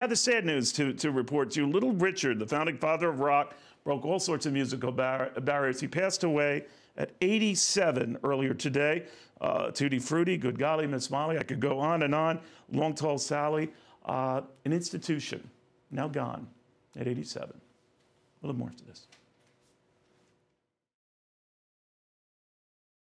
Now, the sad news to report to you. Little Richard, the founding father of rock, broke all sorts of musical barriers. He passed away at 87 earlier today. Tutti Frutti, Good Golly Miss Molly, I could go on and on. Long Tall Sally, an institution, now gone at 87. A little more to this.